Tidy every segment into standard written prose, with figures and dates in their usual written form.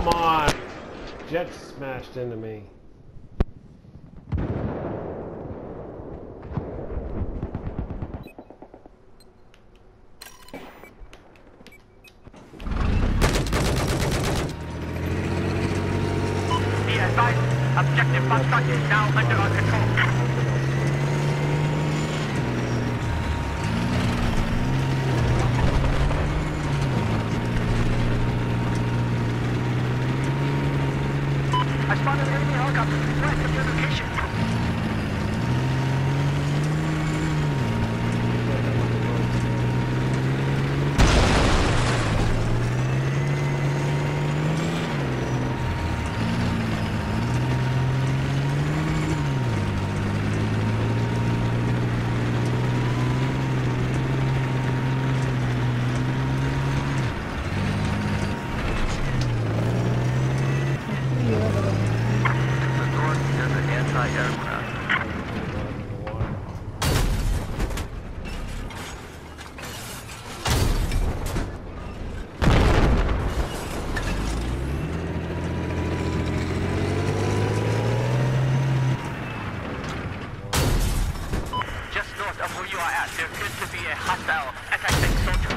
come on! Jet smashed into me. Be advised, objective Foxtrot is now under our control. I spotted an enemy helicopter west of your location. Just north of where you are at, there appears to be a hostile anti-tank soldier.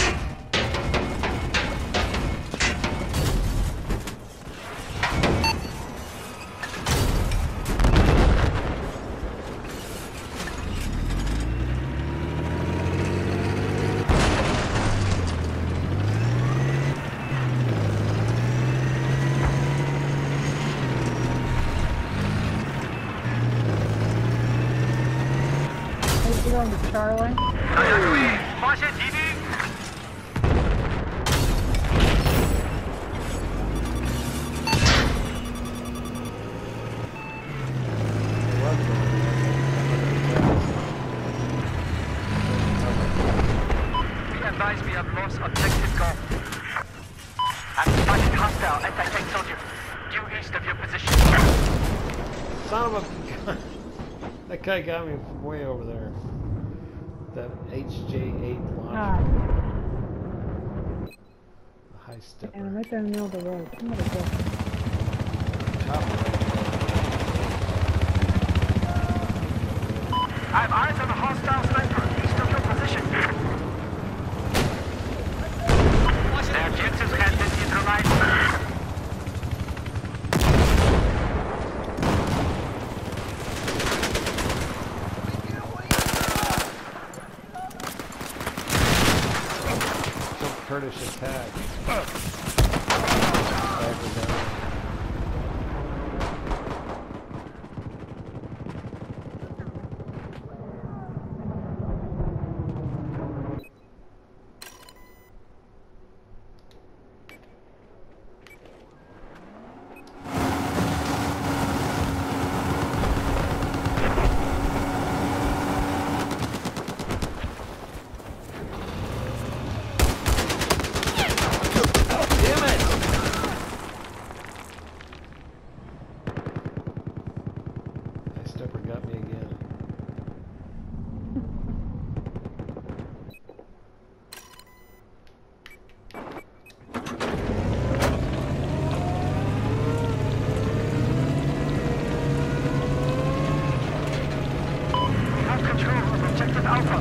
You're on the Charlie. 大家注意，发现敌兵。Be advised, we have lost objective goal. I've spotted hostile anti-tank soldier due east of your position. Son of a gun. That guy got me from way over there. That HJ8 launcher. The high stepper. And I'm right there in the middle of the road. Somebody go. Top right. I have eyes on a hostile sniper east of your position. The objectives has been neutralized. Kurdish attack. Stepper got me again. Have control of objective Alpha.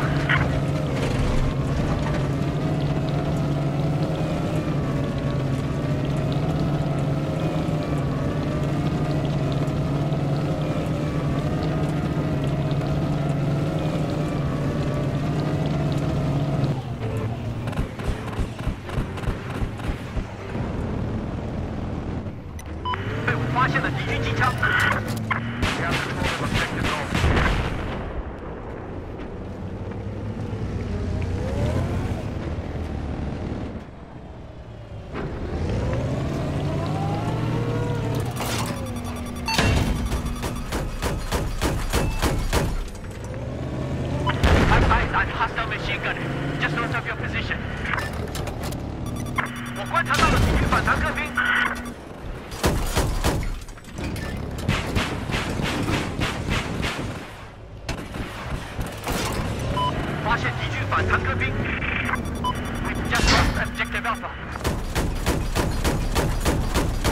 Hostile machine gunner, just north of your position. 我观察到了敌军反坦克兵。发现敌军反坦克兵。We just lost objective Alpha.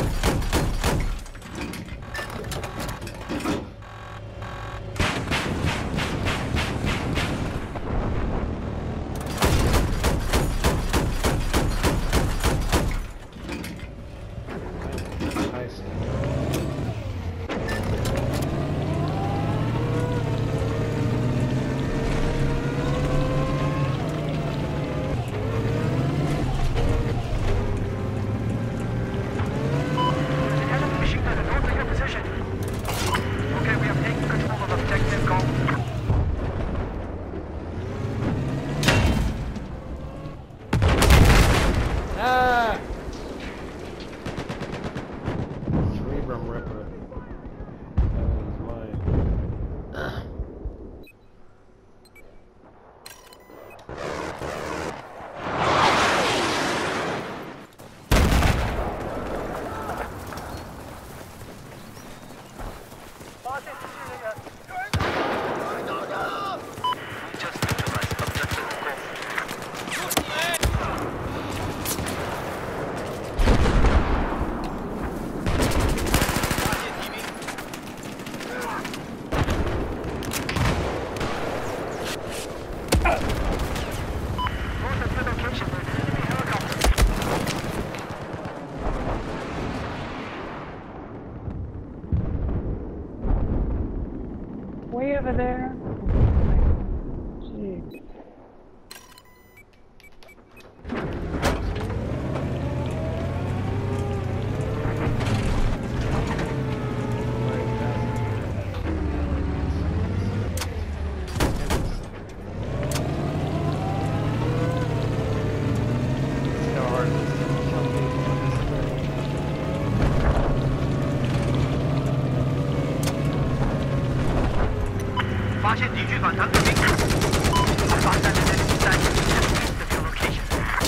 军反坦克兵，发散的人在east of your location.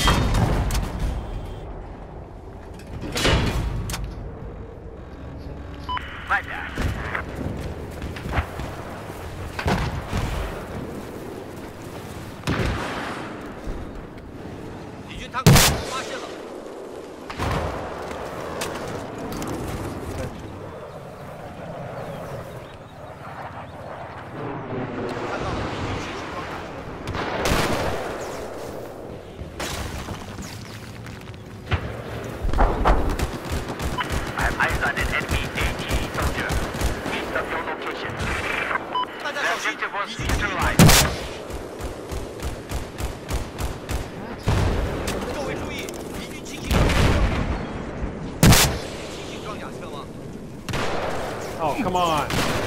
My bad. 敌军坦克发现了。 Oh, come on.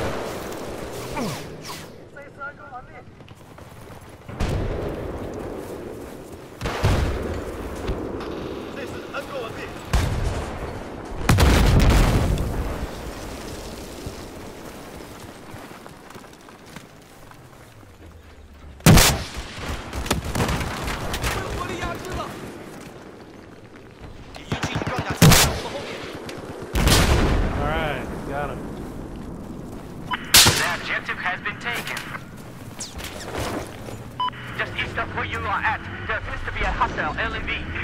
Alright, got him. The objective has been taken. Just east of where you are at, there appears to be a hostile LMV.